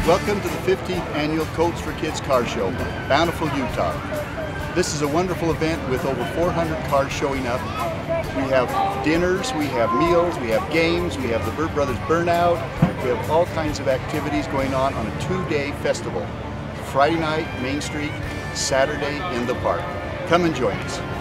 Welcome to the 15th Annual Coats for Kids Car Show, Bountiful, Utah. This is a wonderful event with over 400 cars showing up. We have dinners, we have meals, we have games, we have the Burt Brothers Burnout. We have all kinds of activities going on a 2-day festival. Friday night, Main Street, Saturday in the park. Come and join us.